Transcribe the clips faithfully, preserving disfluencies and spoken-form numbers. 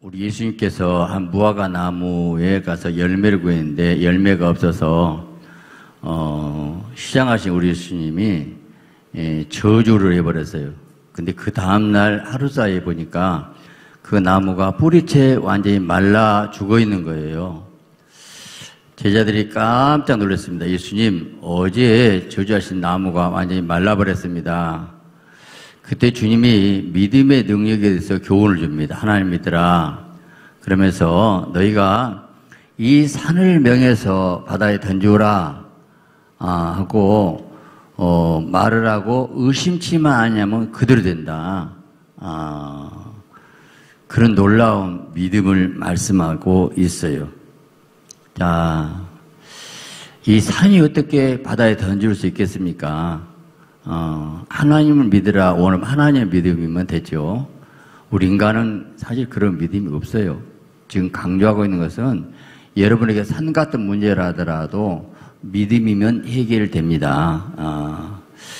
우리 예수님께서 한 무화과 나무에 가서 열매를 구했는데 열매가 없어서 어, 시장하신 우리 예수님이 예, 저주를 해버렸어요. 근데 그 다음날 하루 사이에 보니까 그 나무가 뿌리채 완전히 말라 죽어 있는 거예요. 제자들이 깜짝 놀랐습니다. 예수님, 어제 저주하신 나무가 완전히 말라버렸습니다. 그때 주님이 믿음의 능력에 대해서 교훈을 줍니다. 하나님 믿으라. 그러면서 너희가 이 산을 명해서 바다에 던지오라 아, 하고 어, 말을 하고 의심치만 않으면 그대로 된다. 아, 그런 놀라운 믿음을 말씀하고 있어요. 자, 이 산이 어떻게 바다에 던질 수 있겠습니까? 어, 하나님을 믿으라. 오늘 하나님의 믿음이면 되죠. 우리 인간은 사실 그런 믿음이 없어요. 지금 강조하고 있는 것은 여러분에게 산 같은 문제라 하더라도 믿음이면 해결됩니다. 어,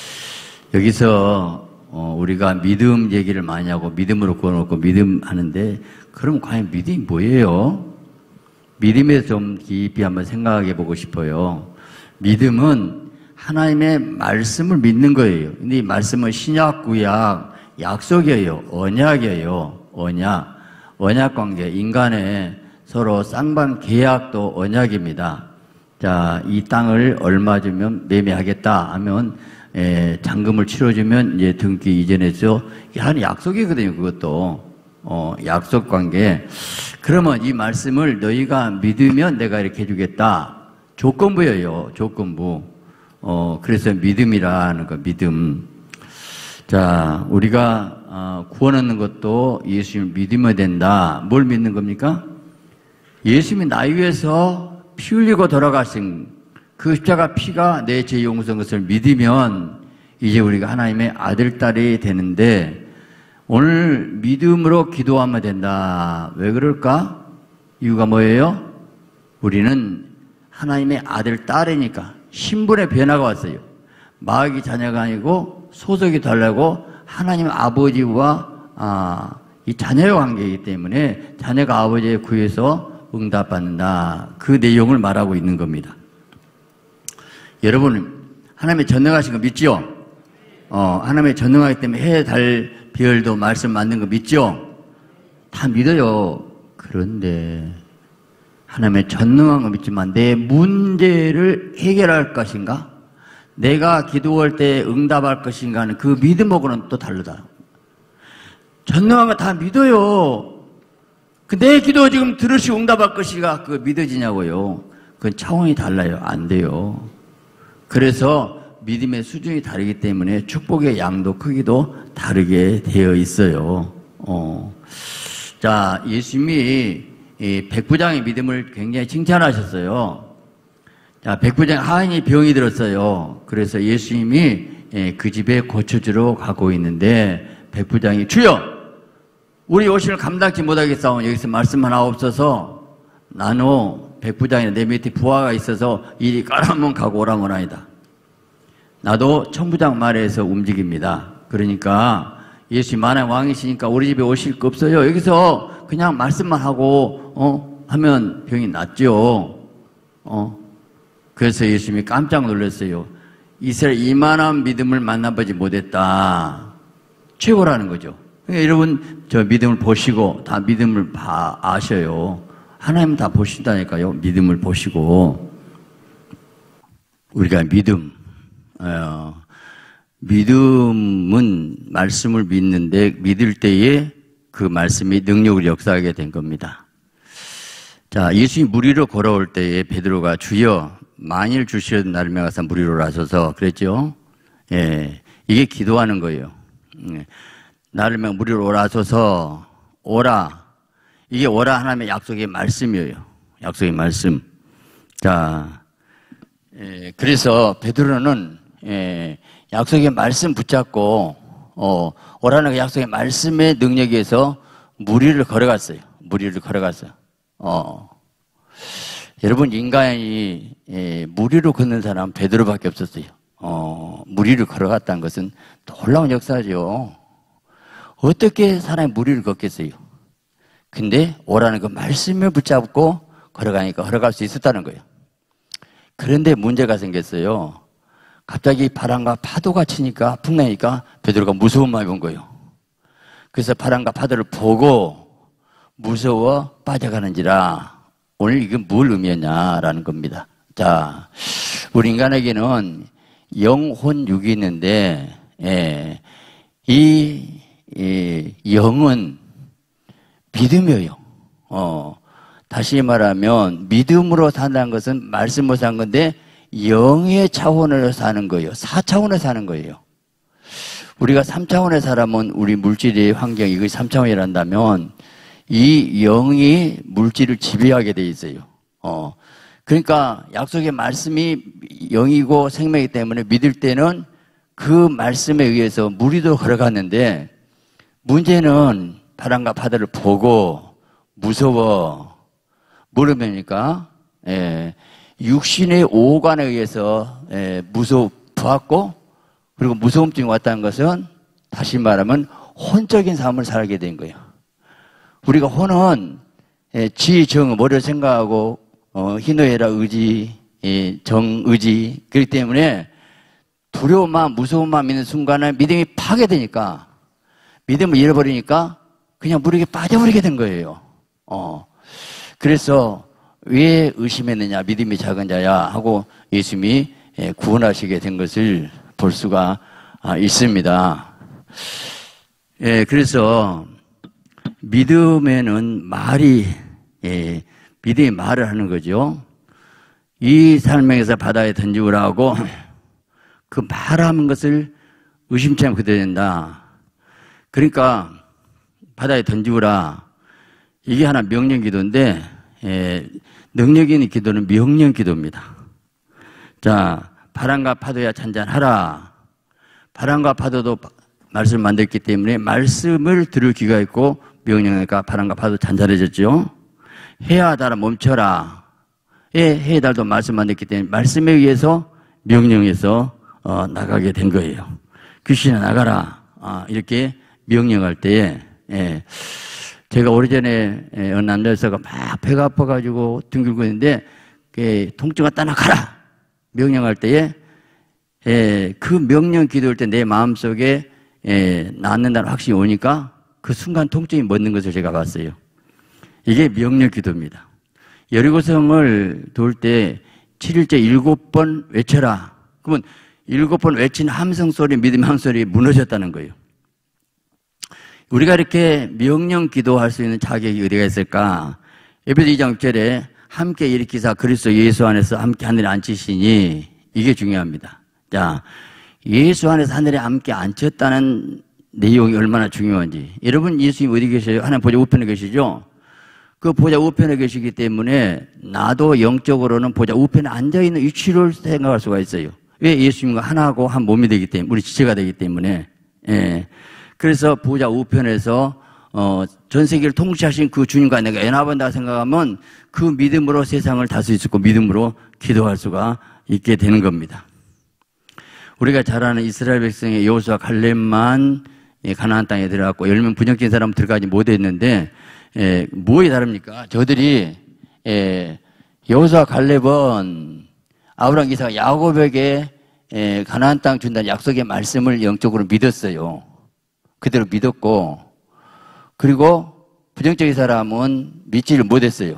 여기서 어, 우리가 믿음 얘기를 많이 하고 믿음으로 구워놓고 믿음 하는데 그럼 과연 믿음이 뭐예요? 믿음에 좀 깊이 한번 생각해 보고 싶어요. 믿음은 하나님의 말씀을 믿는 거예요. 근데 이 말씀은 신약, 구약, 약속이에요. 언약이에요. 언약. 언약 관계. 인간의 서로 쌍방 계약도 언약입니다. 자, 이 땅을 얼마 주면 매매하겠다 하면, 에, 잔금을 치러주면 이제 등기 이전해서 하는 약속이거든요. 그것도. 어, 약속 관계. 그러면 이 말씀을 너희가 믿으면 내가 이렇게 해주겠다. 조건부예요. 조건부. 어, 그래서 믿음이라는 거, 믿음. 자, 우리가, 어, 구원 얻는 것도 예수님을 믿으면 된다. 뭘 믿는 겁니까? 예수님이 나 위해서 피 흘리고 돌아가신 그 십자가 피가 내 죄 용서한 것을 믿으면 이제 우리가 하나님의 아들, 딸이 되는데 오늘 믿음으로 기도하면 된다. 왜 그럴까? 이유가 뭐예요? 우리는 하나님의 아들, 딸이니까. 신분의 변화가 왔어요. 마귀 자녀가 아니고 소속이 달라고 하나님 아버지와 아, 이 자녀의 관계이기 때문에 자녀가 아버지에 구해서 응답받는다. 그 내용을 말하고 있는 겁니다. 여러분, 하나님의 전능하신 거 믿죠? 어, 하나님의 전능하기 때문에 해, 달, 별도 말씀 맞는 거 믿죠? 다 믿어요. 그런데 하나님의 전능한 거 믿지만 내 문제를 해결할 것인가? 내가 기도할 때 응답할 것인가 하는 그 믿음하고는 또 다르다. 전능한 거 다 믿어요. 그 내 기도 지금 들으시고 응답할 것인가? 그거 믿어지냐고요. 그건 차원이 달라요. 안 돼요. 그래서 믿음의 수준이 다르기 때문에 축복의 양도 크기도 다르게 되어 있어요. 어. 자, 예수님이 이 백부장의 믿음을 굉장히 칭찬하셨어요. 자, 백부장 하인이 병이 들었어요. 그래서 예수님이 그 집에 고쳐주러 가고 있는데 백부장이 주여 우리 오심을 감당치 못하겠사오니 여기서 말씀 하나 없어서 나는 백부장이나 내 밑에 부하가 있어서 이리 가라면 가고 오라면 아니다. 나도 천부장 말에서 움직입니다. 그러니까 예수님 만왕 왕이시니까 우리 집에 오실 거 없어요. 여기서 그냥 말씀만 하고 어 하면 병이 낫죠. 어 그래서 예수님이 깜짝 놀랐어요. 이스라엘 이만한 믿음을 만나보지 못했다. 최고라는 거죠. 그러니까 여러분 저 믿음을 보시고 다 믿음을 봐 아셔요. 하나님 다 보신다니까요. 믿음을 보시고 우리가 믿음 어, 믿음은 말씀을 믿는데 믿을 때에 그 말씀이 능력을 역사하게 된 겁니다. 자, 예수님이 물 위로 걸어올 때에 베드로가 주여 만일 주시려던 나를 명하사 물 위로 나서서 그랬죠. 예, 이게 기도하는 거예요. 예, 나를 명 물 위로 오라소서 오라. 이게 오라 하나님의 약속의 말씀이에요. 약속의 말씀. 자, 예, 그래서 베드로는 예, 약속의 말씀 붙잡고 어, 오라는 그 약속의 말씀의 능력에 의해서 물 위를 걸어갔어요. 물 위를 걸어갔어요. 어. 여러분 인간이 예, 물 위로 걷는 사람은 베드로밖에 없었어요. 어, 물 위를 걸어갔다는 것은 놀라운 역사죠. 어떻게 사람이 물 위를 걷겠어요? 근데 오라는 그 말씀을 붙잡고 걸어가니까 걸어갈 수 있었다는 거예요. 그런데 문제가 생겼어요. 갑자기 바람과 파도가 치니까 풍랑이니까 베드로가 무서운 마음이 온 거예요. 그래서 바람과 파도를 보고 무서워 빠져가는지라. 오늘 이게 뭘 의미하냐라는 겁니다. 자, 우리 인간에게는 영혼, 육이 있는데, 예, 이, 이 영은 믿음이에요. 어, 다시 말하면 믿음으로 산다는 것은 말씀으로 사는 건데 영의 차원으로 사는 거예요. 사 차원으로 사는 거예요. 우리가 삼 차원에 살아면 우리 물질의 환경, 이것이 삼 차원이란다면 이 영이 물질을 지배하게 돼 있어요. 어. 그러니까 약속의 말씀이 영이고 생명이기 때문에 믿을 때는 그 말씀에 의해서 무리도 걸어갔는데 문제는 바람과 바다를 보고 무서워. 뭐라면니까 예, 육신의 오관에 의해서 예, 무서워 보았고 그리고 무서움증이 왔다는 것은 다시 말하면 혼적인 삶을 살게 된 거예요. 우리가 혼은 예, 지, 정, 뭐를 생각하고 어, 희노애락 의지, 예, 정의지 그렇기 때문에 두려운 마음, 무서운 마음 있는 순간에 믿음이 파괴되니까 믿음을 잃어버리니까 그냥 물에게 빠져버리게 된 거예요. 어. 그래서 왜 의심했느냐, 믿음이 작은 자야 하고 예수님이 예, 구원하시게 된 것을 볼 수가 아, 있습니다. 예, 그래서 믿음에는 말이 예, 믿음이 말을 하는 거죠. 이 삶에서 바다에 던지우라고 그 말하는 것을 의심치 않고 그대로 된다. 그러니까 바다에 던지우라. 이게 하나 명령 기도인데 예, 능력 있는 기도는 명령 기도입니다. 자, 바람과 파도야 잔잔하라. 바람과 파도도 말씀을 만들었기 때문에 말씀을 들을 귀가 있고 명령하니까 바람과 파도 잔잔해졌죠. 해야 달아 멈춰라. 예, 해야 달도 말씀 만들었기 때문에 말씀에 의해서 명령해서 어, 나가게 된 거예요. 귀신아 나가라. 아, 이렇게 명령할 때에 예, 제가 오래전에 예, 어느 남자여서가 막 배가 아파가지고 등 긁고 있는데 예, 통증 왔다 나가라. 명령할 때에 예, 그 명령 기도할 때 내 마음속에 예, 낫는다는 확신이 오니까 그 순간 통증이 멎는 것을 제가 봤어요. 이게 명령 기도입니다. 여리고성을 돌 때 칠 일째 일곱 번 외쳐라. 그러면 일곱 번 외친 함성 소리, 믿음의 함성 소리 무너졌다는 거예요. 우리가 이렇게 명령 기도할 수 있는 자격이 어디가 있을까? 에베소 이 장 육 절에 함께 일으키사 그리스도 예수 안에서 함께 하늘에 앉히시니 이게 중요합니다. 자, 예수 안에서 하늘에 함께 앉혔다는 내용이 얼마나 중요한지. 여러분 예수님 어디 계세요? 하나님 보좌 우편에 계시죠? 그 보좌 우편에 계시기 때문에 나도 영적으로는 보좌 우편에 앉아있는 위치를 생각할 수가 있어요. 왜? 예수님과 하나하고 한 몸이 되기 때문에, 우리 지체가 되기 때문에. 예. 그래서 보좌 우편에서 어, 전 세계를 통치하신 그 주님과 내가 연합한다 생각하면 그 믿음으로 세상을 다스릴 수 있고 믿음으로 기도할 수가 있게 되는 겁니다. 우리가 잘 아는 이스라엘 백성의 여호수아 갈렙만 가나안 땅에 들어갔고 열 명 부정적인 사람은 들어가지 못했는데 예, 뭐에 다릅니까? 저들이 예, 여호수아 갈렙은 아브라함, 이삭, 야곱에게 예, 가나안 땅 준다는 약속의 말씀을 영적으로 믿었어요. 그대로 믿었고 그리고 부정적인 사람은 믿지를 못했어요.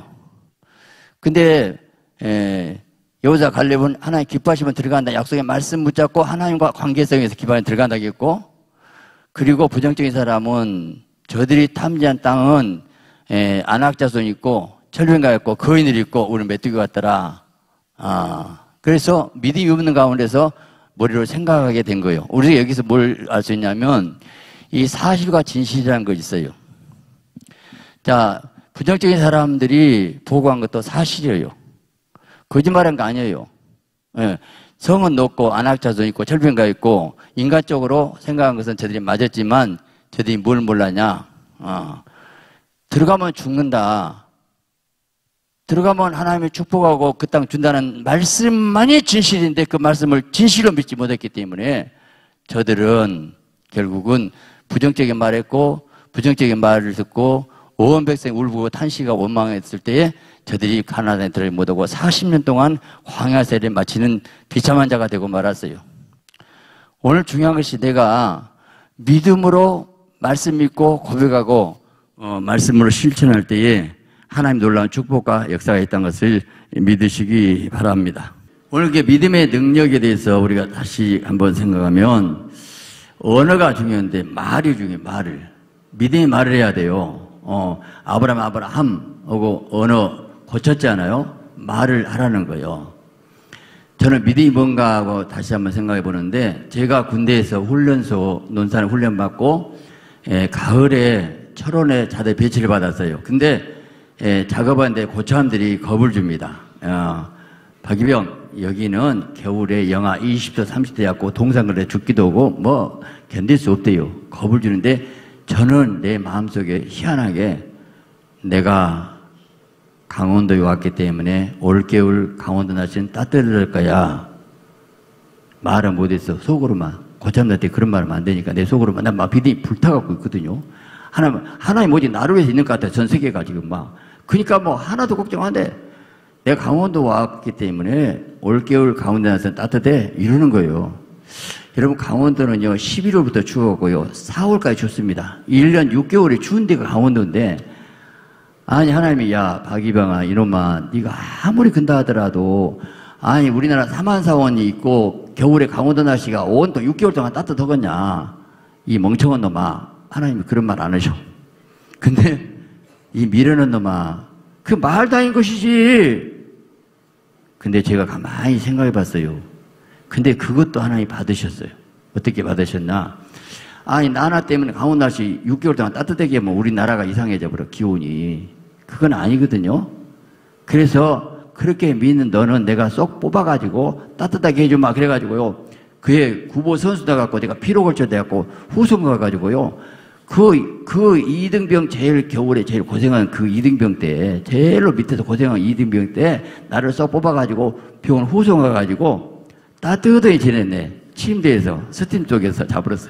근데 예, 여호수아 갈렙은 하나님 기뻐하시면 들어간다 약속의 말씀 붙잡고 하나님과 관계성에서 기반에 들어간다겠고 그리고 부정적인 사람은 저들이 탐지한 땅은 예, 안악자손이 있고 철병가 있고 거인들이 있고 우리 메뚜기 같더라. 아, 그래서 믿음이 없는 가운데서 머리로 생각하게 된 거예요. 우리가 여기서 뭘 알 수 있냐면 이 사실과 진실이라는 거 있어요. 자, 부정적인 사람들이 보고한 것도 사실이에요. 거짓말한 거 아니에요. 예, 성은 높고 안악자손이 있고 철병가 있고 인간적으로 생각한 것은 저들이 맞았지만 저들이 뭘 몰랐냐. 아, 들어가면 죽는다. 들어가면 하나님이 축복하고 그 땅 준다는 말씀만이 진실인데 그 말씀을 진실로 믿지 못했기 때문에 저들은 결국은 부정적인 말을 했고 부정적인 말을 듣고 오원 백성 울고 탄시가 원망했을 때에 저들이 가나안에 들어 못하고 사십 년 동안 광야 세례를 마치는 비참한 자가 되고 말았어요. 오늘 중요한 것이 내가 믿음으로 말씀 믿고 고백하고 어, 말씀으로 실천할 때에 하나님 놀라운 축복과 역사가 있다는 것을 믿으시기 바랍니다. 오늘 그 믿음의 능력에 대해서 우리가 다시 한번 생각하면 언어가 중요한데 말이 중요해요. 말을 믿음의 말을 해야 돼요. 어, 아브라함 아브라함 하고 언어 고쳤잖아요. 말을 하라는 거예요. 저는 믿음이 뭔가 하고 다시 한번 생각해 보는데 제가 군대에서 훈련소 논산을 훈련받고 에, 가을에 철원에 자대 배치를 받았어요. 근데 에, 작업하는데 고참들이 겁을 줍니다. 어, 박이병 여기는 겨울에 영하 이십 도 삼십 도였고 동상글에 죽기도 하고 뭐 견딜 수 없대요. 겁을 주는데 저는 내 마음속에 희한하게 내가 강원도에 왔기 때문에 올겨울 강원도 날씨는 따뜻할 거야. 말을 못했어. 속으로만. 고참들한테 그런 말 하면 안 되니까 내 속으로만. 난 막 비딩이 불타갖고 있거든요. 하나님, 하나님 오직 나를 위해서 있는 것 같아. 전 세계가 지금 막. 그러니까 뭐 하나도 걱정 안 돼. 내가 강원도 왔기 때문에 올겨울 강원도 날씨는 따뜻해. 이러는 거예요. 여러분 강원도는요 십일월부터 추웠고요 사월까지 춥습니다. 일 년 육 개월이 추운 데가 강원도인데 아니 하나님이 야 박이병아 이놈아 네가 아무리 근다 하더라도 아니 우리나라 삼한사원이 있고 겨울에 강원도 날씨가 온통 육 개월 동안 따뜻하겠냐 이 멍청한 놈아 하나님이 그런 말 안 하셔. 근데 이 미련한 놈아 그 말도 아닌 것이지. 근데 제가 가만히 생각해 봤어요. 근데 그것도 하나님 받으셨어요. 어떻게 받으셨나? 아니 나나 때문에 강원 날씨 육 개월 동안 따뜻하게 하면 우리나라가 이상해져 버려 기온이. 그건 아니거든요. 그래서 그렇게 믿는 너는 내가 쏙 뽑아가지고 따뜻하게 해주마 그래가지고요. 그의 구보 선수다 갖고 내가 피로 걸쳐대갖고 후승 가가지고요. 그, 그 이등병 제일 겨울에 제일 고생한 그 이등병 때 제일로 밑에서 고생한 이등병 때 나를 쏙 뽑아가지고 병원 후승 가가지고 따뜻하게 지냈네. 침대에서, 스팀 쪽에서 잡으러서.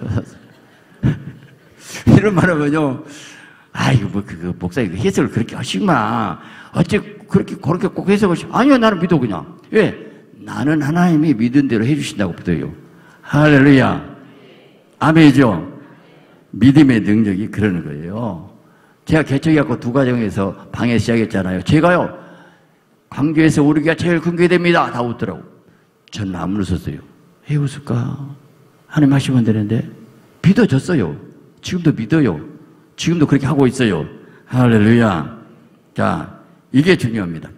이런 말 하면요. 아이고, 뭐, 그, 그 목사님 그 해석을 그렇게 하시구나. 어째 그렇게, 그렇게 꼭 해석을 하시 아니요, 나는 믿어, 그냥. 왜? 나는 하나님이 믿은 대로 해주신다고 믿어요. 할렐루야. 아멘이죠? 믿음의 능력이 그러는 거예요. 제가 개척해갖고 두 가정에서 방에 시작했잖아요. 제가요, 광교에서 우리가 제일 큰 교회됩니다. 다 웃더라고. 저는 안 웃었어요. 왜 웃을까? 하나님 하시면 되는데 믿어졌어요. 지금도 믿어요. 지금도 그렇게 하고 있어요. 할렐루야. 자, 이게 중요합니다.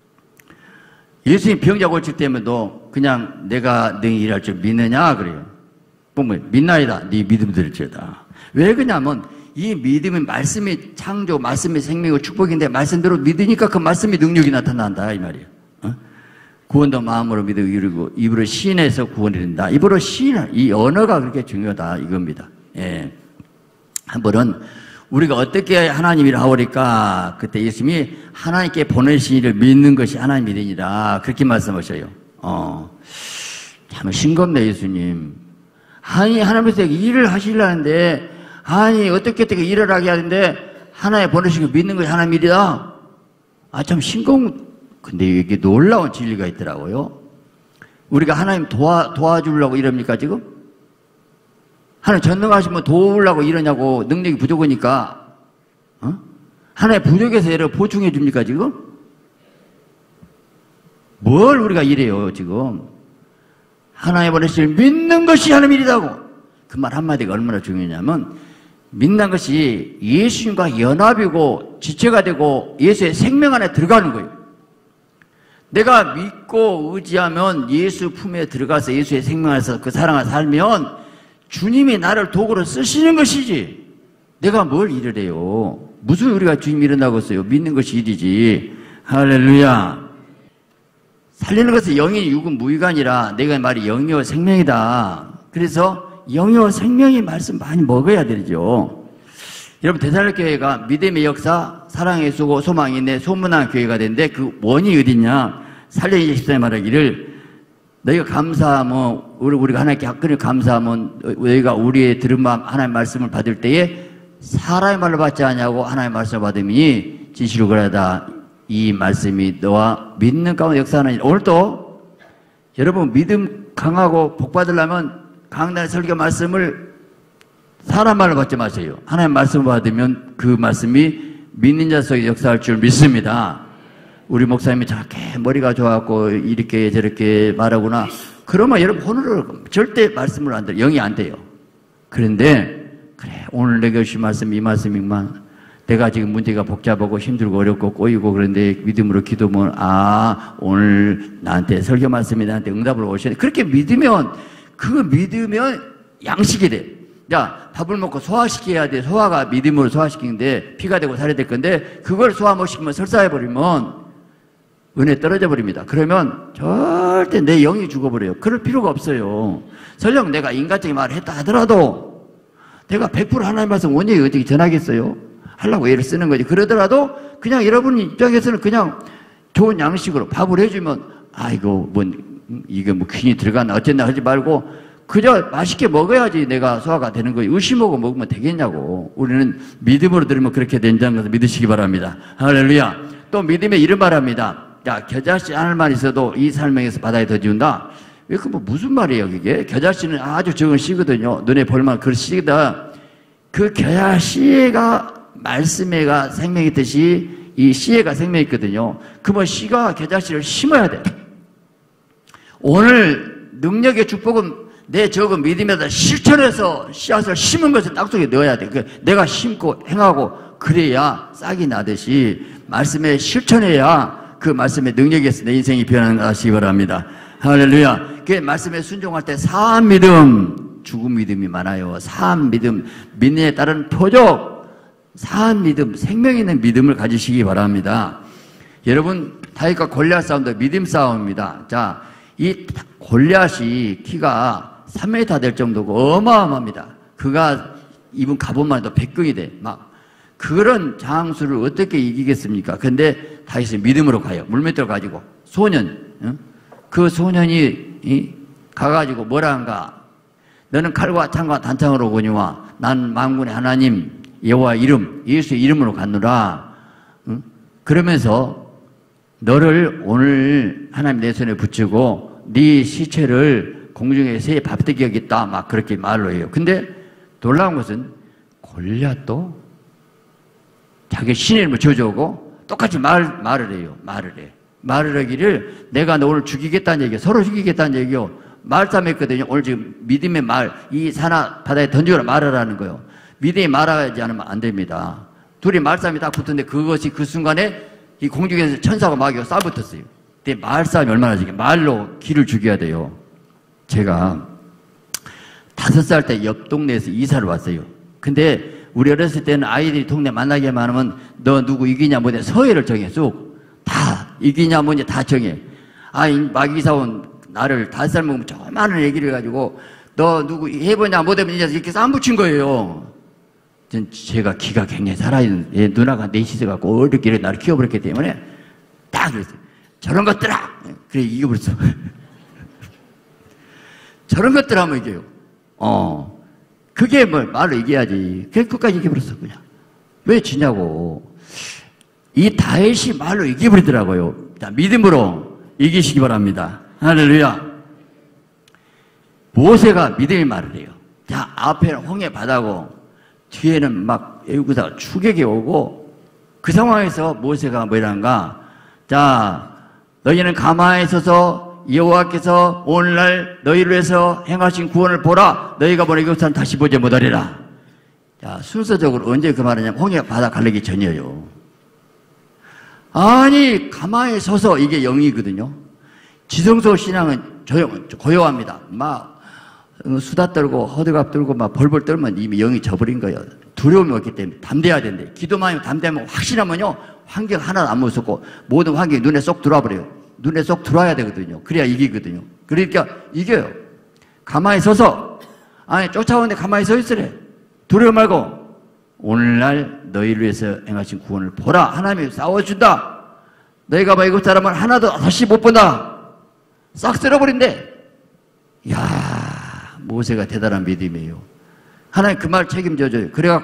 예수님 병자 고칠 때면도 그냥 내가 네 일할 줄 믿느냐 그래요. 보면 믿나이다. 네 믿음 들을지어다. 왜 그러냐면 이 믿음은 말씀이 창조, 말씀이 생명이고 축복인데 말씀대로 믿으니까 그 말씀이 능력이 나타난다 이 말이에요. 어? 구원도 마음으로 믿어 이루고 입으로 시인해서 구원이 된다. 입으로 시인, 이 언어가 그렇게 중요하다 이겁니다. 예. 한 번은 우리가 어떻게 하나님이라 하오리까 그때 예수님이 하나님께 보내신 일을 믿는 것이 하나님 믿으니라 그렇게 말씀하셔요. 어, 참 싱겁네 예수님. 아니 하나님께서 일을 하시려는데 아니 어떻게 어떻게 일을 하게 하는데 하나님 보내신 거 믿는 것이 하나님 일이다. 아 참 싱거운. 근데 이게 놀라운 진리가 있더라고요. 우리가 하나님 도와, 도와주려고 이럽니까, 지금? 하나님 전능하시면 도우려고 이러냐고, 능력이 부족하니까, 어? 하나님 부족해서 얘를 보충해 줍니까, 지금? 뭘 우리가 이래요, 지금? 하나님 보내실 믿는 것이 하나님 일이라고. 그 말 한마디가 얼마나 중요하냐면, 믿는 것이 예수님과 연합이고, 지체가 되고, 예수의 생명 안에 들어가는 거예요. 내가 믿고 의지하면 예수 품에 들어가서 예수의 생명 안에서 그 사랑을 살면 주님이 나를 도구로 쓰시는 것이지 내가 뭘 일을 해요. 무슨 우리가 주님 일어나고 있어요. 믿는 것이 일이지. 할렐루야. 살리는 것은 영이 육은 무위간이라 내가 말이 영이요 생명이다. 그래서 영이요 생명이 말씀 많이 먹어야 되죠. 여러분 데살로니가 교회가 믿음의 역사, 사랑의 수고, 소망이 있네 소문난 교회가 됐는데 그 원이 어딨냐? 살려니가 십사에 말하기를 너희가 감사하면 우리가 하나님께 끊을 감사하면 너희가 우리의 들은 마음 하나님의 말씀을 받을 때에 사람의 말로 받지 않냐고 하나님의 말씀을 받으니 진실로 그러하다. 이 말씀이 너와 믿는 가운데 역사하는 오늘도 여러분 믿음 강하고 복 받으려면 강단의 설교 말씀을 사람 말로 받지 마세요. 하나님의 말씀을 받으면 그 말씀이 믿는 자 속에 역사할 줄 믿습니다. 우리 목사님이 저렇게 머리가 좋아갖고 이렇게 저렇게 말하구나. 그러면 여러분 오늘은 절대 말씀을 안 돼요. 영이 안 돼요. 그런데 그래 오늘 내가 주신 말씀 이 말씀이만 내가 지금 문제가 복잡하고 힘들고 어렵고 꼬이고 그런데 믿음으로 기도하면 아 오늘 나한테 설교 말씀이 나한테 응답을 오셔야 돼. 그렇게 믿으면 그거 믿으면 양식이 돼. 자 밥을 먹고 소화시켜야 돼. 소화가 믿음으로 소화시키는데 피가 되고 살이 될 건데 그걸 소화 못 시키면 설사해버리면 은혜 떨어져 버립니다. 그러면 절대 내 영이 죽어버려요. 그럴 필요가 없어요. 설령 내가 인간적인 말을 했다 하더라도 내가 백 퍼센트 하나님 말씀 원죄히 어떻게 전하겠어요? 하려고 애를 쓰는 거지. 그러더라도 그냥 여러분 입장에서는 그냥 좋은 양식으로 밥을 해주면 아이고 뭐 이게 뭐 균이 들어가나 어쨌나 하지 말고 그저 맛있게 먹어야지 내가 소화가 되는 거예요. 의심하고 먹으면 되겠냐고. 우리는 믿음으로 들으면 그렇게 된다는 것을 믿으시기 바랍니다. 할렐루야. 또 믿음에 이런 말합니다. 야 겨자씨 하늘만 있어도 이 삶에서 바다에 더 지운다. 그 뭐 무슨 말이에요 그게? 겨자씨는 아주 적은 씨거든요. 눈에 볼만 그 씨다. 그 겨자씨가 말씀에가 생명이 있듯이 이 씨에가 생명이 있거든요. 그러면 씨가 겨자씨를 심어야 돼. 오늘 능력의 축복은 내 적은 믿음에다 실천해서 씨앗을 심은 것을 땅 속에 넣어야 돼. 내가 심고 행하고 그래야 싹이 나듯이 말씀에 실천해야 그 말씀의 능력이 있어 내 인생이 변하는 것 하시기 바랍니다. 할렐루야. 그 말씀에 순종할 때 사한 믿음, 죽은 믿음이 많아요. 사한 믿음, 믿는 에 따른 표적, 사한 믿음, 생명 있는 믿음을 가지시기 바랍니다. 여러분 다윗과 골리앗 싸움도 믿음 싸움입니다. 자, 이 골리앗이 키가 삼 미터 될 정도고 어마어마합니다. 그가 입은 갑옷만 해도 백경이 돼. 막 그런 장수를 어떻게 이기겠습니까? 근데 다윗은 믿음으로 가요. 물맷돌 가지고 소년, 응? 그 소년이 이, 가가지고 뭐라 한가? 너는 칼과 창과 단창으로 오거니와 난 만군의 하나님 여호와 이름 예수의 이름으로 갔노라. 응? 그러면서 너를 오늘 하나님 내 손에 붙이고 네 시체를 공중에 새에 밥되게 여겠다. 막 그렇게 말로 해요. 근데 놀라운 것은 골리앗도 자기 신의 이름을 저주하고 똑같이 말, 말을 해요. 말을 해. 말을 하기를 내가 너 오늘 죽이겠다는 얘기예요. 서로 죽이겠다는 얘기요. 말싸움했거든요. 오늘 지금 믿음의 말, 이 산하 바다에 던지거나 말하라는 거예요. 믿음이 말하지 않으면 안 됩니다. 둘이 말싸움이 딱 붙었는데 그것이 그 순간에 이 공중에서 천사가 마귀가 싸붙었어요. 근데 말싸움이 얼마나 지금 말로 기를 죽여야 돼요. 제가 다섯 살 때 옆 동네에서 이사를 왔어요. 근데 우리 어렸을 때는 아이들이 동네 만나기만 하면 너 누구 이기냐 뭐냐 서해를 정해 쑥. 다 이기냐 뭐냐 다 정해. 아, 마귀사 온 나를 다섯 살 먹으면 조그마한 얘기를 해가지고 너 누구 해보냐 못해보냐 이렇게 쌈붙인 거예요. 전 제가 기가 굉장히 살아있는 얘 누나가 넷이서 갖고 어렵게 나를 키워버렸기 때문에 딱 그랬어요. 저런 것들아! 그래 이겨버렸어. 저런 것들 하면 이겨요. 어. 그게 뭘 말로 이겨야지. 그게 끝까지 이겨버렸어 그냥. 왜 지냐고. 이 다윗이 말로 이겨버리더라고요. 자, 믿음으로 이기시기 바랍니다. 할렐루야. 모세가 믿음의 말을 해요. 자, 앞에는 홍해 바다고 뒤에는 막 애국사가 추격이 오고 그 상황에서 모세가 뭐라는가. 자, 너희는 가만히 있어서 여호와께서 오늘날 너희를 위해서 행하신 구원을 보라. 너희가 보는 이것은 다시 보지 못하리라. 자, 순서적으로 언제 그 말하냐면 홍해 바다 가르기 전이에요. 아니 가만히 서서 이게 영이거든요. 지성소 신앙은 조용, 고요합니다. 막 수다 떨고 허드갑 떨고 막 벌벌 떨면 이미 영이 져버린 거예요. 두려움이 없기 때문에 담대해야 된대. 기도만 하면 담대하면 확신하면요 환경 하나도 안 무섭고 모든 환경이 눈에 쏙 들어와 버려요. 눈에 쏙 들어와야 되거든요. 그래야 이기거든요. 그러니까 이겨요. 가만히 서서 아니 쫓아오는데 가만히 서 있으래. 두려워 말고 오늘날 너희를 위해서 행하신 구원을 보라. 하나님이 싸워준다. 너희가 뭐 이국 사람을 하나도 다시 못 본다. 싹 쓸어버린대. 이야 모세가 대단한 믿음이에요. 하나님 그 말 책임져줘요. 그래갖고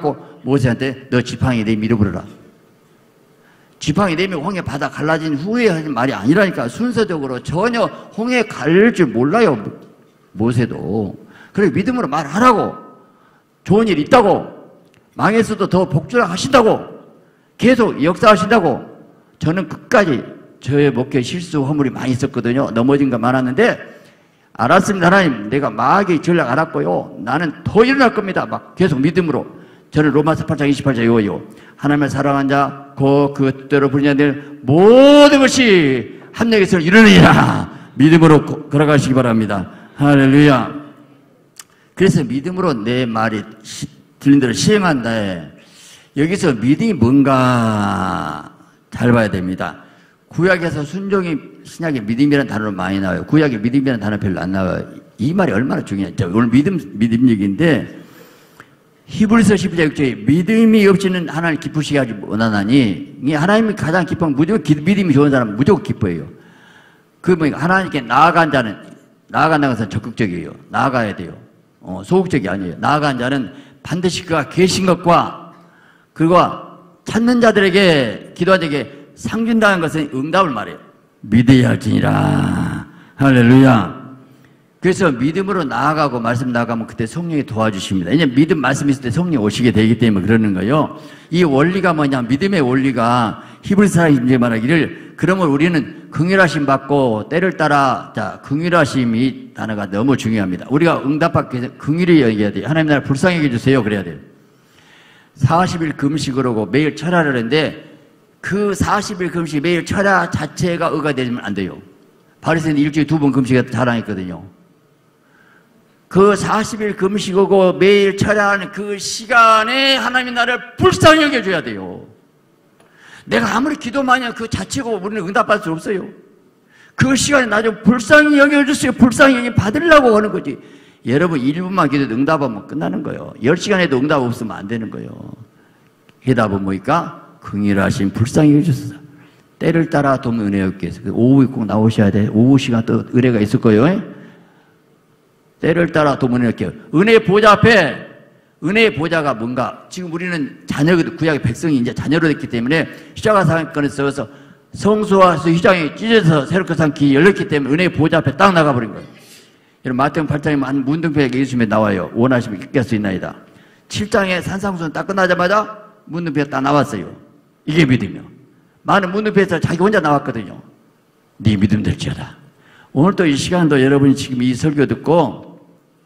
모세한테 너 지팡이 내 밀어버려라. 지팡이 내면 홍해 바다 갈라진 후에 하는 말이 아니라니까. 순서적으로 전혀 홍해 갈릴 줄 몰라요, 모세도. 그래 믿음으로 말하라고. 좋은 일 있다고. 망했어도 더 복주라 하신다고. 계속 역사하신다고. 저는 끝까지 저의 목회 실수 허물이 많이 있었거든요. 넘어진 거 많았는데 알았습니다. 하나님, 내가 마귀의 전략 알았고요. 나는 더 일어날 겁니다. 막 계속 믿음으로. 저는 로마서 팔 장 이십팔 절 이거요. 하나님을 사랑한 자, 그, 그 뜻대로 부르는 자들 모든 것이 합력해서 이루느니라. 믿음으로 고, 걸어가시기 바랍니다. 할렐루야. 그래서 믿음으로 내 말이 시, 들린 대로 시행한다. 여기서 믿음이 뭔가 잘 봐야 됩니다. 구약에서 순종이 신약에 믿음이라는 단어로 많이 나와요. 구약에 믿음이라는 단어 별로 안 나와요. 이 말이 얼마나 중요하죠. 오늘 믿음, 믿음 얘기인데 히브리서 십일 장 육 절에 믿음이 없이는 하나님 기쁘시게 하지 못하나니, 이게 하나님이 가장 기뻐하면 무조건 기, 믿음이 좋은 사람은 무조건 기뻐해요. 그 뭐니까 하나님께 나아간 자는, 나아간다는 것은 적극적이에요. 나아가야 돼요. 어, 소극적이 아니에요. 나아간 자는 반드시 그가 계신 것과 그가 찾는 자들에게, 기도한 자에게 상 준다는 것은 응답을 말해요. 믿어야 할지니라. 할렐루야. 그래서 믿음으로 나아가고 말씀 나아가면 그때 성령이 도와주십니다. 왜냐하면 믿음 말씀 있을 때 성령이 오시게 되기 때문에 그러는 거예요. 이 원리가 뭐냐, 믿음의 원리가 히브리서 이제 말하기를, 그러면 우리는 긍휼하심 받고 때를 따라, 자, 긍휼하심이 단어가 너무 중요합니다. 우리가 응답받기 위해서 긍휼히 여겨야 돼요. 하나님 나를 불쌍히 여겨주세요. 그래야 돼요. 사십 일 금식으로고 매일 철야를 했는데 그 사십 일 금식 매일 철야 자체가 의가 되면 안 돼요. 바리새인은 일주일에 두 번 금식을 자랑했거든요. 그 사십 일 금식하고 매일 철야하는 그 시간에 하나님 나를 불쌍히 여겨줘야 돼요. 내가 아무리 기도 많이 하면 그 자체가 우리는 응답받을 수 없어요. 그 시간에 나 좀 불쌍히 여겨주세요. 불쌍히 여기 받으려고 하는 거지. 여러분 일 분만 기도해도 응답하면 끝나는 거예요. 열 시간 해도 응답 없으면 안 되는 거예요. 해답은 뭐니까? 긍휼하신 불쌍히 여겨주소서. 때를 따라 도면 은혜 얻게 해서 오후에 꼭 나오셔야 돼. 오후 시간 또 은혜가 있을 거예요. 때를 따라 도면 은혜 얻게. 은혜 보좌 앞에, 은혜의 보좌가 뭔가, 지금 우리는 자녀거든. 구약의 백성이 이제 자녀로 됐기 때문에 십자가 사건에 써서 성소와 휘장이 찢어져서 새롭게 산 길이 열렸기 때문에 은혜의 보좌 앞에 딱 나가버린 거예요. 여러분 마태복음 팔 장에 한 문둥병에 예수님이 나와요. 원하시면 읽게 할 수 있나이다. 칠 장에 산상수훈 딱 끝나자마자 문둥병이 딱 나왔어요. 이게 믿음이요. 많은 문둥병에서 자기 혼자 나왔거든요. 네 믿음 될지어다. 오늘 또 이 시간도 여러분이 지금 이 설교 듣고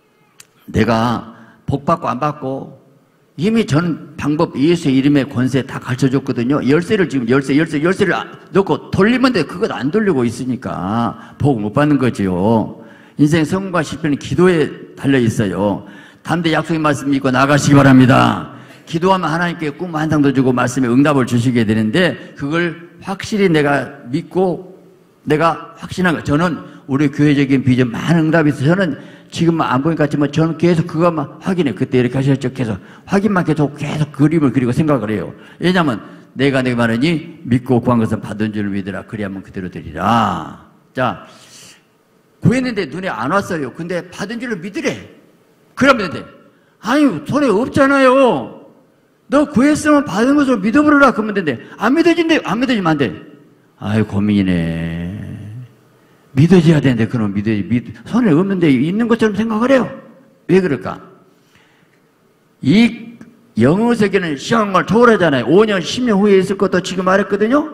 내가 복 받고 안 받고 이미 저는 방법 예수의 이름의 권세 다 가르쳐줬거든요. 열쇠를 지금 열쇠 열쇠 열쇠를 넣고 돌리면 돼. 그것 안 돌리고 있으니까 복 못 받는 거지요. 인생 성공과 실패는 기도에 달려 있어요. 담대 약속의 말씀 믿고 나가시기 바랍니다. 기도하면 하나님께 꿈 한 장 더 주고 말씀에 응답을 주시게 되는데 그걸 확실히 내가 믿고 내가 확신한 거. 저는 우리 교회적인 비전 많은 응답이 있어요. 저는 지금 안 보니까 같지만 저는 계속 그것만 확인해. 그때 이렇게 하셨죠. 계속 확인만 계속 계속 그림을 그리고 생각을 해요. 왜냐하면 내가 내가 말하니 믿고 구한 것은 받은 줄 믿으라. 그리하면 그대로 되리라. 자, 구했는데 눈에 안 왔어요. 근데 받은 줄을 믿으래. 그러면 돼. 아니 손에 없잖아요. 너 구했으면 받은 것을 믿어버려라. 그러면 된대. 안 믿어진대. 안 믿어지면 안 돼. 아유 고민이네. 믿어져야 되는데 그럼 믿어지. 믿... 손에 없는데 있는 것처럼 생각을 해요. 왜 그럴까? 이 영어 세계는 시간을 초월하잖아요. 오 년, 십 년 후에 있을 것도 지금 말했거든요.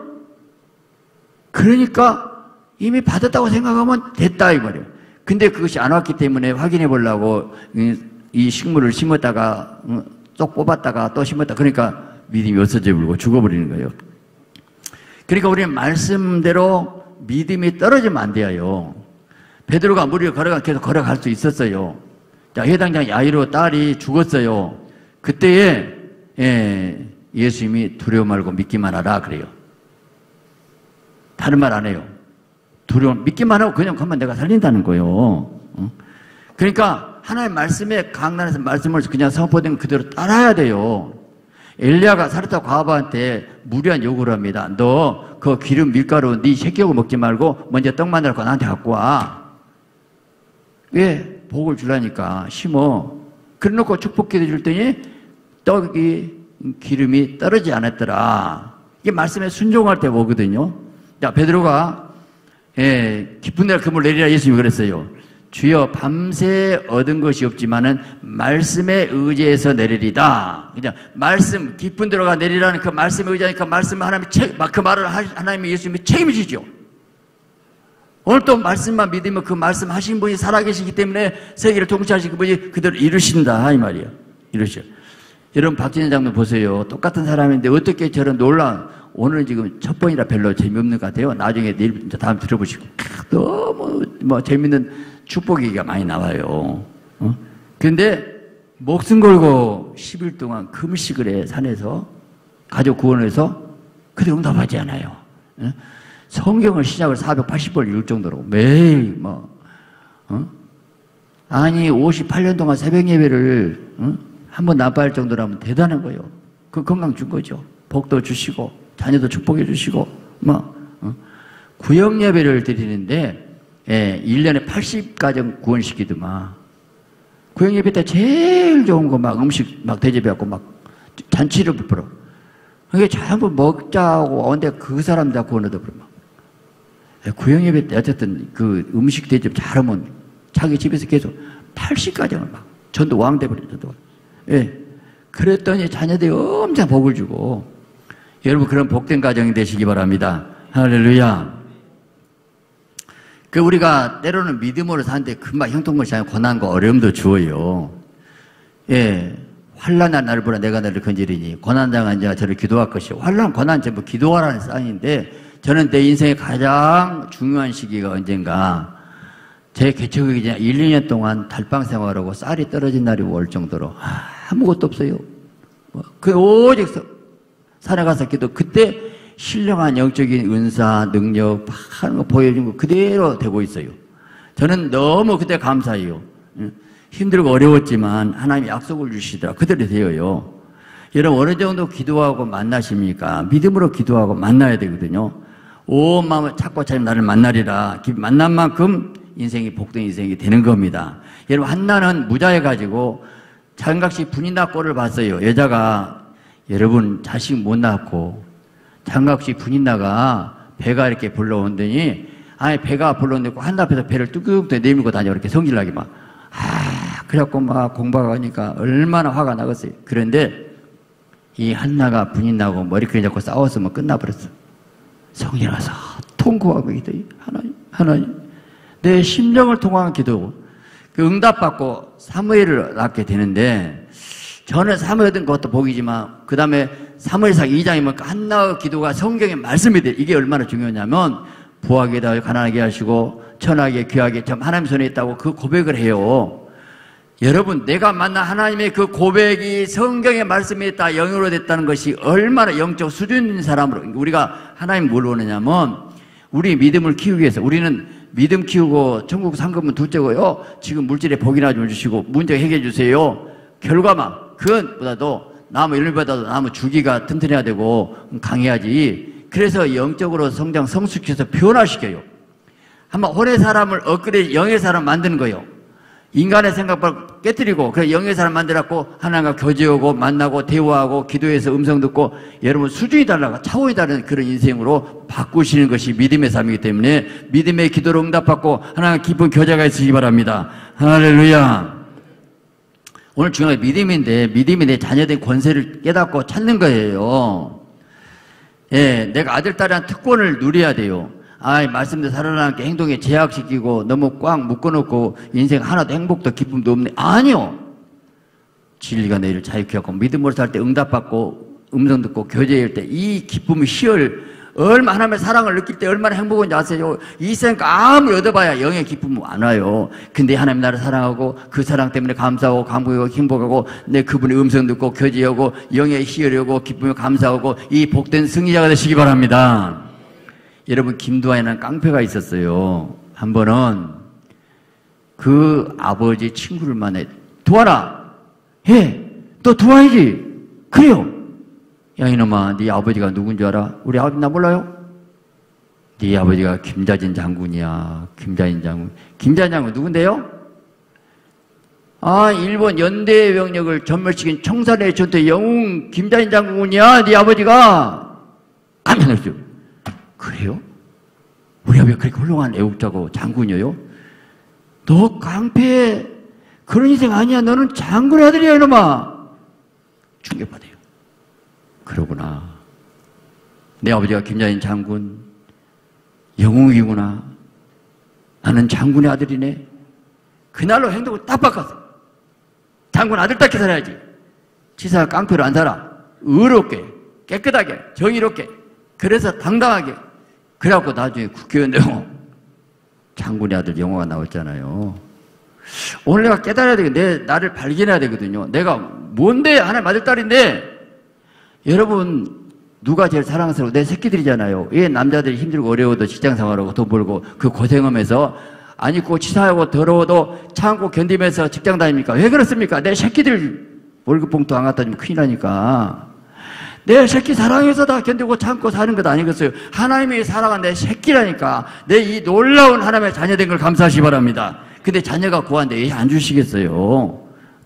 그러니까 이미 받았다고 생각하면 됐다 이 말이에요. 근데 그것이 안 왔기 때문에 확인해 보려고 이 식물을 심었다가 쏙 뽑았다가 또 심었다. 그러니까 믿음이 없어져 버리고 죽어버리는 거예요. 그러니까 우리는 말씀대로 믿음이 떨어지면 안 돼요. 베드로가 물 위에 걸어가 계속 걸어갈 수 있었어요. 자, 해당장 야이로 딸이 죽었어요. 그때에 예, 예수님이 두려워 말고 믿기만 하라 그래요. 다른 말 안 해요. 두려워 믿기만 하고 그냥 가면 내가 살린다는 거예요. 어? 그러니까 하나님의 말씀에 강단에서 말씀을 그냥 선포된 그대로 따라야 돼요. 엘리야가 사르타 과부한테 무리한 요구를 합니다. 너 그 기름 밀가루 네 새끼하고 먹지 말고 먼저 떡 만들고 나한테 갖고 와. 왜? 복을 주라니까 심어. 그래놓고 축복기도 줄 때니 떡이 기름이 떨어지지 않았더라. 이게 말씀에 순종할 때 보거든요. 자, 베드로가 예, 깊은 데가 금을 내리라 예수님이 그랬어요. 주여 밤새 얻은 것이 없지만은 말씀에 의지해서 내리리다. 그냥 말씀 깊은 데로가 내리라는 그 말씀에 의지하니까 말씀 하나님이 책, 그 말을 하나님이 예수님이 책임지죠. 오늘 또 말씀만 믿으면 그 말씀 하신 분이 살아계시기 때문에 세계를 통치하신 그 분이 그대로 이루신다 이 말이에요. 이루셔. 여러분 박진현 장로 보세요. 똑같은 사람인데 어떻게 저런 놀라운, 오늘 지금 첫 번이라 별로 재미없는 것 같아요. 나중에 내일 다음 들어보시고 너무 뭐 재밌는 축복 얘기가 많이 나와요. 어? 근데 목숨 걸고 십 일 동안 금식을 해 산에서 가족 구원해서 그때 응답하지 않아요. 어? 성경을 시작을 사백팔십 번 읽을 정도로 매일 뭐 어? 아니 오십팔 년 동안 새벽 예배를 어? 한번 나빠할 정도라면 대단한 거예요. 그 건강 준 거죠. 복도 주시고 자녀도 축복해 주시고 뭐 어? 구역 예배를 드리는데 예, 일 년에 팔십 가정 구원시키더만. 구역 예배 때 제일 좋은 거 막 음식 막 대접해갖고 막 잔치를 베풀어. 그게 전부 먹자고 언데 그 사람 다 구원하다 그러면. 구역 예배 때 어쨌든 그 음식 대접 잘하면 자기 집에서 계속 팔십 가정을 막 전도 왕 돼버려, 전도 왕. 예. 그랬더니 자녀들이 엄청 복을 주고, 여러분 그런 복된 가정이 되시기 바랍니다. 할렐루야. 그 우리가 때로는 믿음으로 사는데 금방 형통것이 아니고 고난과 어려움도 주어요. 예. 환난한 나를 보라 내가 너를 건지리니 고난당한 자가 저를 기도할 것이요. 환난, 고난 전부 기도하라는 사인인데 저는 내 인생의 가장 중요한 시기가 언젠가 제 개척하기 전에 일, 이 년 동안 달방 생활하고 쌀이 떨어진 날이 올 정도로 아무것도 없어요. 그 오직 산에 가서 기도, 그때 신령한 영적인 은사, 능력 하는 거 보여준 거 그대로 되고 있어요. 저는 너무 그때 감사해요. 힘들고 어려웠지만 하나님이 약속을 주시더라. 그대로 되어요. 여러분 어느 정도 기도하고 만나십니까? 믿음으로 기도하고 만나야 되거든요. 온 마음을 찾고 찾으면 나를 만나리라. 만난 만큼 인생이 복된 인생이 되는 겁니다. 여러분 한나는 무자해가지고 장각식 분이 낳고를 봤어요. 여자가 여러분 자식 못 낳고 장각식 분이 나가 배가 이렇게 불러온더니 아니 배가 불러오는데 한나 앞에서 배를 뚝뚝 내밀고 다녀 이렇게 성질나게 막 아, 그래갖고 막 공부하니까 얼마나 화가 나겠어요. 그런데 이 한나가 분이 나고 머리카락 잡고 싸웠으면 끝나버렸어. 성령 와서 통곡하고 기도해. 하나님, 하나님, 내 심령을 통한 기도. 그 응답받고 사무엘을 낳게 되는데 저는 사무엘 얻은 것도 복이지만 그 다음에 사무엘상 이 장이면 한나의 기도가 성경의 말씀이 돼. 이게 얼마나 중요하냐면 부하게 다 가난하게 하시고 천하게 귀하게 참 하나님 손에 있다고 그 고백을 해요. 여러분 내가 만난 하나님의 그 고백이 성경의 말씀에 있다 영으로 됐다는 것이 얼마나 영적 수준 있는 사람으로 우리가 하나님 뭘 원하냐면 우리 믿음을 키우기 위해서 우리는 믿음 키우고 천국 상급은 둘째고요. 지금 물질에 복이나 좀 주시고 문제 해결해 주세요. 결과만 그것보다도 나무 열매보다도 나무 주기가 튼튼해야 되고 강해야지. 그래서 영적으로 성장 성숙해서 변화시켜요. 한번 혼의 사람을 업그레이드 영의 사람 만드는 거예요. 인간의 생각을 깨뜨리고 그래서 영의 사람 만들었고 하나님과 교제하고 만나고 대화하고 기도해서 음성 듣고 여러분 수준이 달라가 차원이 다른 그런 인생으로 바꾸시는 것이 믿음의 삶이기 때문에 믿음의 기도로 응답받고 하나님과 깊은 교제가 있으시기 바랍니다. 할렐루야. 오늘 중요한 게 믿음인데 믿음이 내 자녀된 권세를 깨닫고 찾는 거예요. 예, 내가 아들, 딸이란 특권을 누려야 돼요. 아, 말씀대로 살아나는 게 행동에 제약시키고 너무 꽉 묶어놓고 인생 하나도 행복도 기쁨도 없네. 아니요. 진리가 내일 자유케 하고 믿음으로 살 때 응답받고 음성 듣고 교제할 때 이 기쁨이 희열 얼마 하나님의 사랑을 느낄 때 얼마나 행복한지 아세요? 이 세상 아무리 얻어봐야 영의 기쁨은 안 와요. 근데 하나님 나를 사랑하고 그 사랑 때문에 감사하고 감격하고 행복하고 내 그분의 음성 듣고 교제하고 영의 희열하고 기쁨에 감사하고 이 복된 승리자가 되시기 바랍니다. 여러분 김두한이라는 깡패가 있었어요. 한 번은 그 아버지 친구를 만나 두한아 해 너 두한이지 그래요. 야 이놈아 네 아버지가 누군 줄 알아? 우리 아버지 나 몰라요? 네 아버지가 김자진 장군이야. 김자진 장군. 김자진 장군 누군데요? 아, 일본 연대 병력을 전멸시킨 청산의 전투 영웅 김자인 장군이야, 네 아버지가. 깜짝 놀랐어요. 그래요? 우리 아버지가 그렇게 훌륭한 애국자고 장군이에요? 너 깡패 그런 인생 아니야. 너는 장군의 아들이야, 이놈아. 충격받아요. 그러구나. 내 아버지가 김자인 장군 영웅이구나. 나는 장군의 아들이네. 그날로 행동을 딱 바꿨어. 장군 아들답게 살아야지. 치사가 깡패로 안 살아. 의롭게, 깨끗하게, 정의롭게. 그래서 당당하게. 그래갖고 나중에 국회의원 되고 장군의 아들 영화가 나왔잖아요. 오늘 내가 깨달아야 되겠 내 나를 발견해야 되거든요. 내가 뭔데 하나님 아들 딸인데. 여러분 누가 제일 사랑스러워? 내 새끼들이잖아요. 왜 남자들이 힘들고 어려워도 직장 생활하고 돈 벌고 그 고생하면서 안 입고 치사하고 더러워도 참고 견디면서 직장 다닙니까? 왜 그렇습니까? 내 새끼들 월급 봉투 안 갖다 주면 큰일 나니까. 내 새끼 사랑해서 다 견디고 참고 사는 것 아니겠어요? 하나님이 사랑한 내 새끼라니까. 내 이 놀라운 하나님의 자녀된 걸 감사하시 바랍니다. 근데 자녀가 구한데 왜 안 주시겠어요?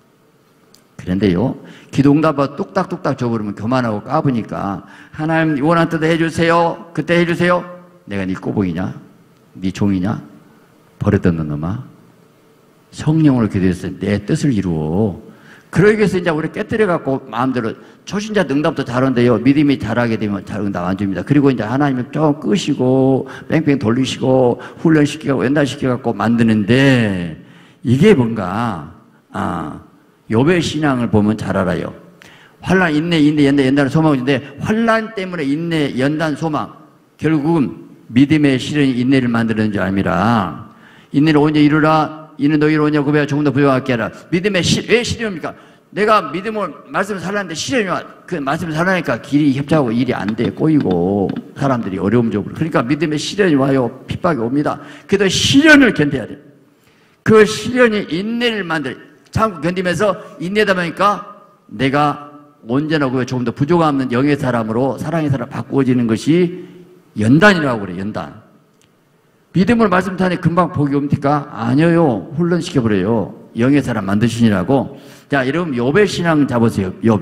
그런데요, 기도 응답받아 뚝딱뚝딱 줘버리면 교만하고 까부니까 하나님 원한 뜻 해주세요. 그때 해주세요. 내가 네 꼬봉이냐? 네 종이냐? 버렸던 놈아. 성령으로 기도했을 때 내 뜻을 이루어. 그러기 위해서 이제 우리 깨뜨려갖고 마음대로 초신자 응답도 잘하는데요. 믿음이 잘하게 되면 잘 응답 안 줍니다. 그리고 이제 하나님은 좀 끄시고 뺑뺑 돌리시고 훈련시키고 연단시켜갖고 만드는데 이게 뭔가, 아, 욥의 신앙을 보면 잘 알아요. 환난, 인내, 인내, 연단, 연단은 소망인데 환난 때문에 인내, 연단, 소망. 결국은 믿음의 실현이 인내를 만드는 줄 압니다. 인내를 언제 이루라? 이는 너희로 오냐 고백하 조금 더 부여하게 하라. 믿음의 실, 왜 실현입니까? 내가 믿음을, 말씀을 살았는데 실현이 와. 그 말씀을 살라니까 길이 협착하고 일이 안 돼. 꼬이고 사람들이 어려움 적으로. 그러니까 믿음의 실현이 와요. 핍박이 옵니다. 그래도 실현을 견뎌야 돼. 그 실현이 인내를 만들, 참고 견디면서 인내다 보니까 내가 언제나 그 조금 더 부족함 없는 영의 사람으로 사랑의 사람 바꾸어지는 것이 연단이라고 그래. 연단. 믿음을 말씀하니 금방 복이 옵니까? 아니요. 훈련시켜버려요. 영의 사람 만드시니라고. 자, 여러분 욥의 신앙 잡으세요. 욥.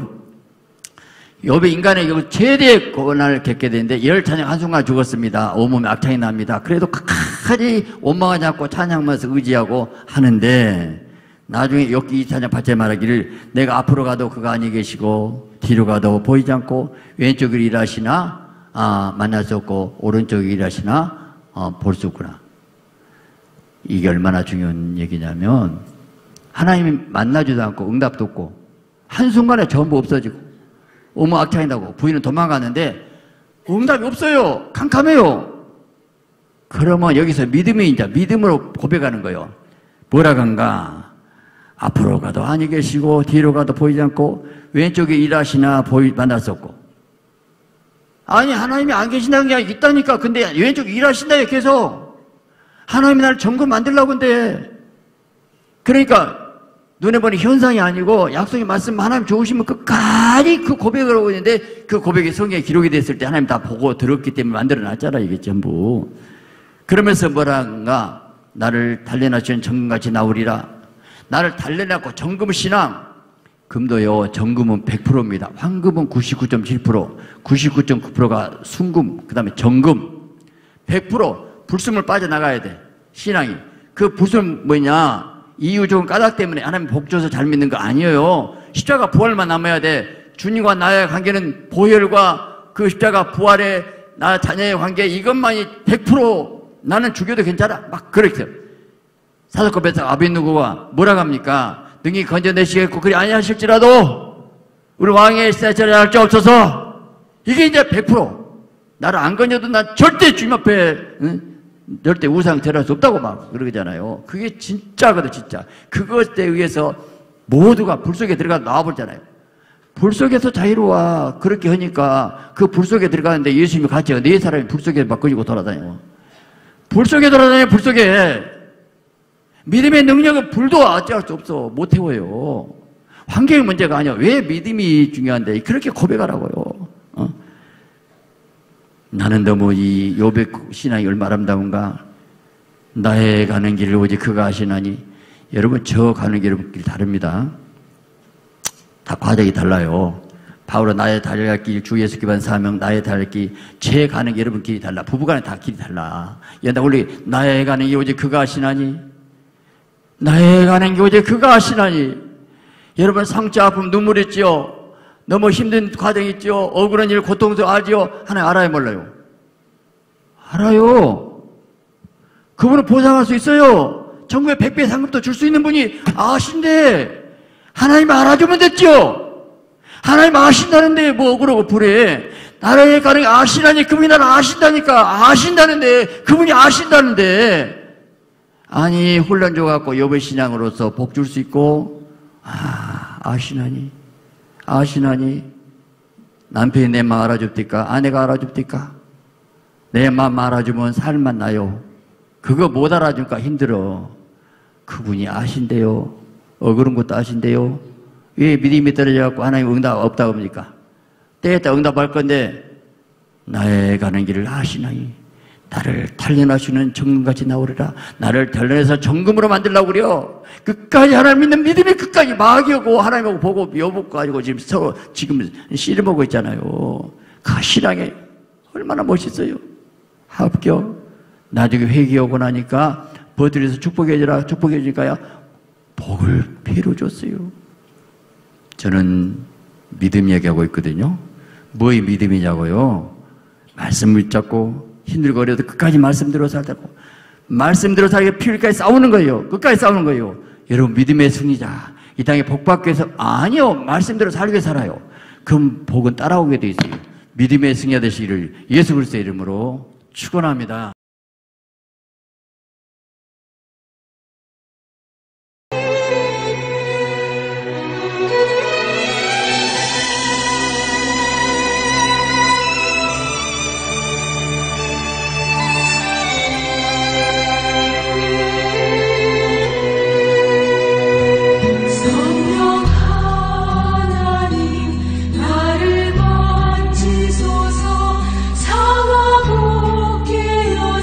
욥의 인간의 최대의 고난을 겪게 되는데 열 찬양 한순간 죽었습니다. 온몸에 악창이 납니다. 그래도 끝까지 원망하지 않고 찬양하면서 의지하고 하는데 나중에 욥기 이 찬양 팔 절 말하기를 내가 앞으로 가도 그가 아니 계시고 뒤로 가도 보이지 않고 왼쪽을 일하시나 아, 만날 수 없고 오른쪽을 일하시나 어, 볼 수 없구나. 이게 얼마나 중요한 얘기냐면 하나님이 만나지도 않고 응답도 없고 한순간에 전부 없어지고 어머 악창이 나고 부인은 도망가는데 응답이 없어요. 캄캄해요. 그러면 여기서 믿음이 이제 믿음으로 고백하는 거예요. 뭐라 한가? 앞으로 가도 아니 계시고 뒤로 가도 보이지 않고 왼쪽에 일하시나 보이 만날 수 없고. 아니 하나님이 안 계신다는 게 있다니까. 근데 왼쪽에 일하신다요 계속. 하나님이 나를 점검 만들려고 한대. 그러니까 눈에 보니 현상이 아니고 약속의 말씀 하나님 좋으시면 끝까지 그 고백을 하고 있는데 그 고백이 성경에 기록이 됐을 때 하나님 다 보고 들었기 때문에 만들어놨잖아 이게 전부. 그러면서 뭐란가? 나를 달래놔주는 정금같이 나오리라. 나를 달래놨고 정금 신앙. 금도요 정금은 백 퍼센트입니다. 황금은 구십구 점 칠 퍼센트, 구십구 점 구 퍼센트가 순금, 그 다음에 정금. 백 퍼센트 불순물 빠져나가야 돼 신앙이. 그 불순 뭐냐? 이유 좋은 까닭 때문에 하나님 복 줘서 잘 믿는 거 아니에요. 십자가 부활만 남아야 돼. 주님과 나의 관계는 보혈과 그 십자가 부활의 나 자녀의 관계 이것만이 백 퍼센트 나는 죽여도 괜찮아. 막 그렇게 사도권 배석 아벤누고가 뭐라고 합니까? 능히 건져내시겠고 그리 아니하실지라도 우리 왕의 세자를 할 자 없어서. 이게 이제 백 퍼센트 나를 안 건져도 난 절대 주님 앞에 응? 절대 우상 절할 수 없다고 막 그러잖아요. 그게 진짜거든 진짜. 그것에 의해서 모두가 불 속에 들어가 나와버리잖아요. 불 속에서 자유로워. 그렇게 하니까 그 불 속에 들어가는데 예수님이 같이 네 사람이 불 속에 막 끌고 돌아다녀. 불 속에 돌아다녀. 불 속에. 믿음의 능력은 불도 어찌할 수 없어. 못 태워요. 환경의 문제가 아니야. 왜 믿음이 중요한데 그렇게 고백하라고요. 어? 나는 너무 이 욥의 신앙이 얼마나 아름다운가. 나의 가는 길을 오직 그가 아시나니 여러분, 저 가는 게 여러분끼리 다릅니다. 다 과정이 달라요. 바울은 나의 달려갈 길, 주 예수 기반 사명, 나의 달려갈 길, 제 가는 게 여러분 길이 달라. 부부간에 다 길이 달라. 연다 우리 나의 가는 게 오직 그가 아시나니, 나의 가는 게 오직 그가 아시나니. 여러분, 상처, 아픔, 눈물 있지요. 너무 힘든 과정 있지요. 억울한 일, 고통도 알지요. 하나님 알아요, 몰라요? 알아요. 그분은 보상할 수 있어요. 천국에 백 배 상급도 줄 수 있는 분이 아신데, 하나님 알아주면 됐죠. 하나님 아신다는데 뭐 억울하고 불해. 나라의 가는 게 아시라니, 그분이 나를 아신다니까. 아신다는데, 그분이 아신다는데. 아니, 혼란 줘갖고 여배 신앙으로서 복 줄 수 있고, 아, 아시나니, 아시나니. 남편이 내 마음 알아줍니까? 아내가 알아줍니까? 내 마음 알아주면 살만 나요. 그거 못 알아주니까 힘들어. 그분이 아신대요. 억울한 것도 아신대요. 왜 믿음이 떨어져갖고 하나님 응답 없다고 합니까? 때에 따라 응답할 건데, 나의 가는 길을 아시나니, 나를 단련하시는 정금같이 나오리라. 나를 단련해서 정금으로 만들려고 그래요. 끝까지 하나님 믿는 믿음이 끝까지 마귀하고 하나님하고 보고 여보 가지고 지금 서로 지금 씨름하고 있잖아요. 그 신앙이 얼마나 멋있어요. 합격. 나중에 회개하고 나니까 버들여서 축복해주라. 축복해주니까요, 복을 배로 줬어요. 저는 믿음 얘기하고 있거든요. 뭐의 믿음이냐고요? 말씀을 잡고 힘들거려도 끝까지 말씀대로 살자고. 말씀대로 살게 필요까지 싸우는 거예요. 끝까지 싸우는 거예요. 여러분, 믿음의 승리자. 이 땅에 복 받기 위해서, 아니요, 말씀대로 살게 살아요. 그럼 복은 따라오게 돼 있어요. 믿음의 승리자 되시기를 예수 그리스도의 이름으로 축원합니다. 나를 만지소서, 상하고 깨어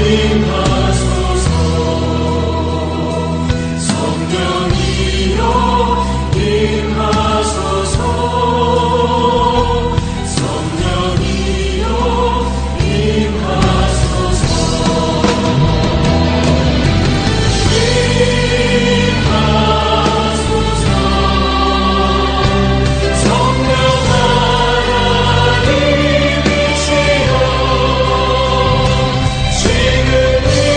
지금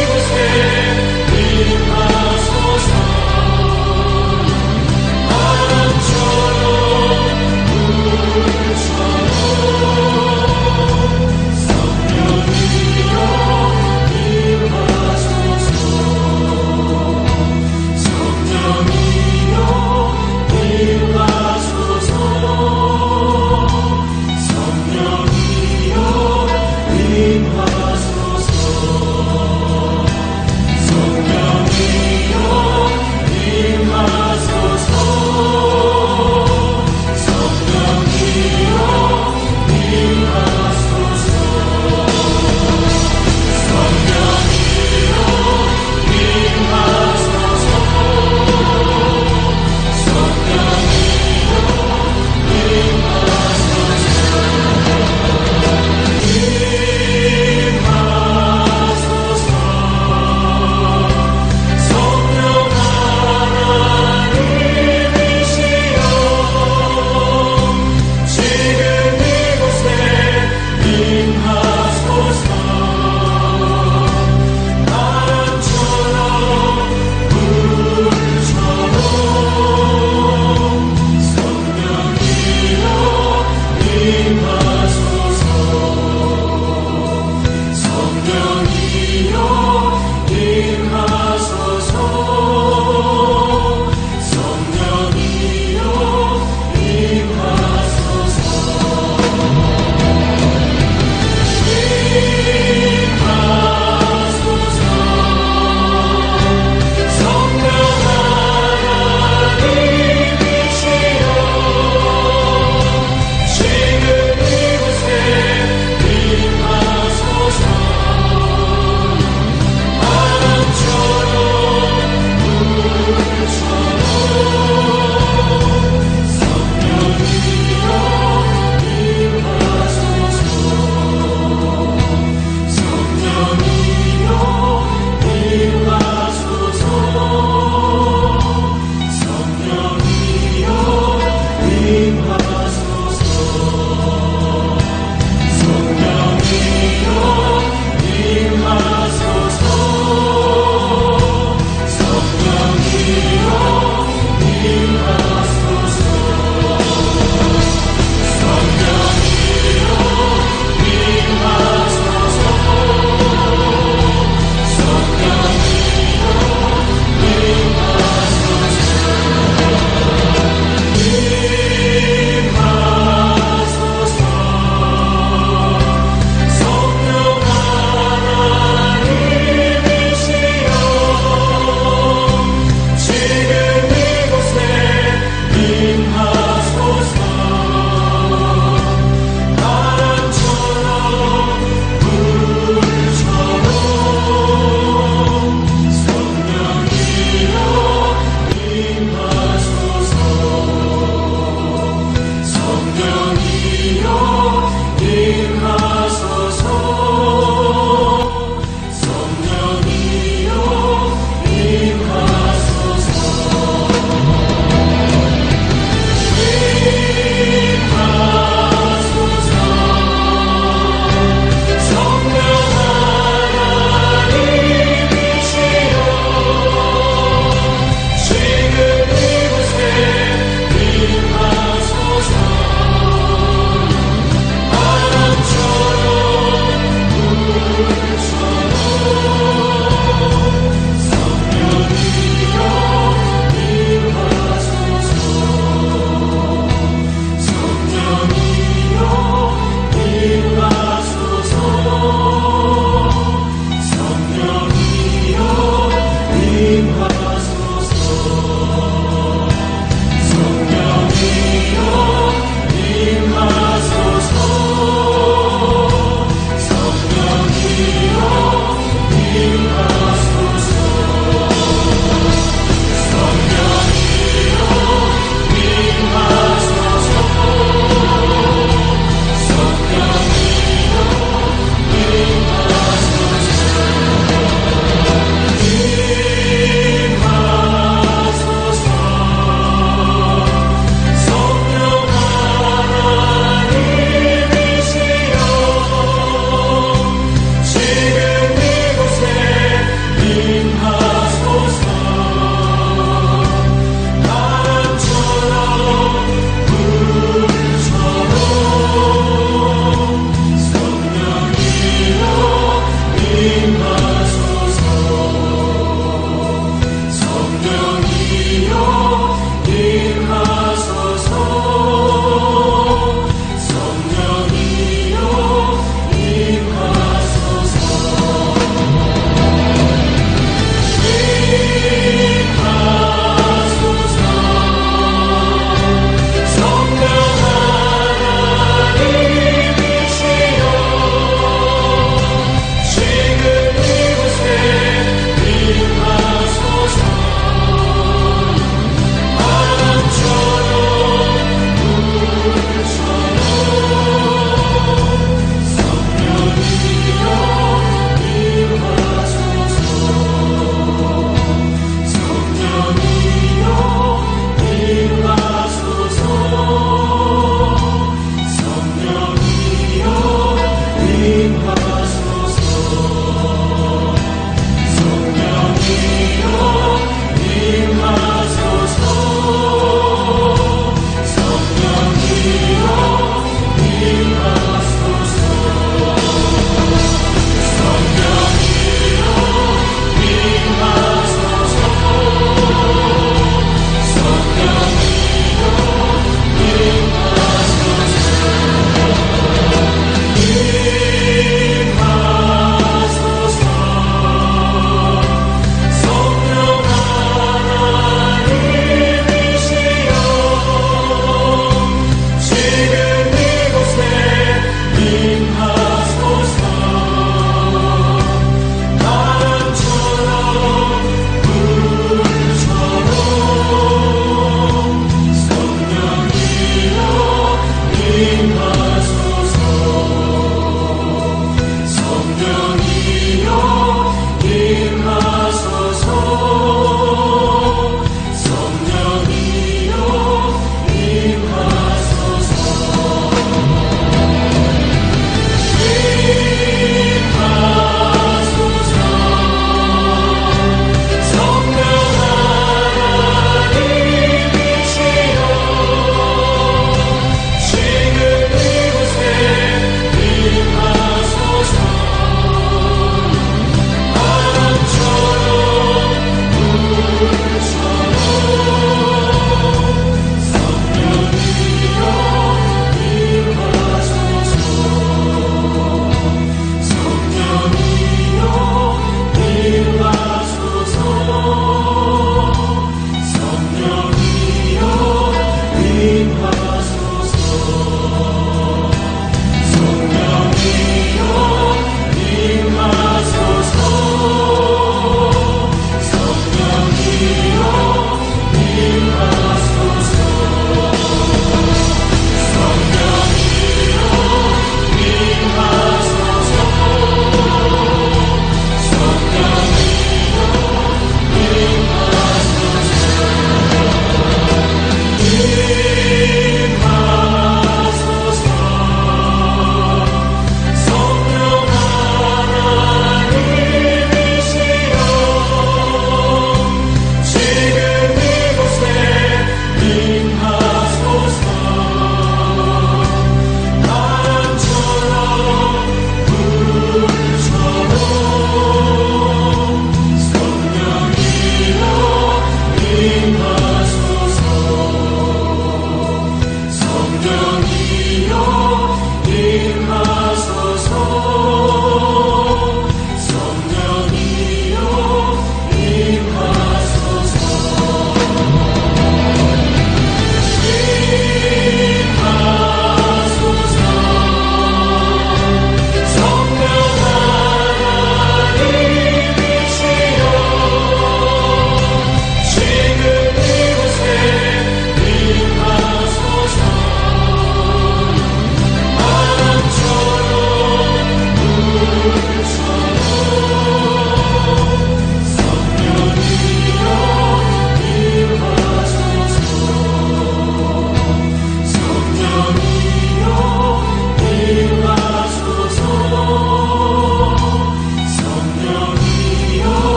주님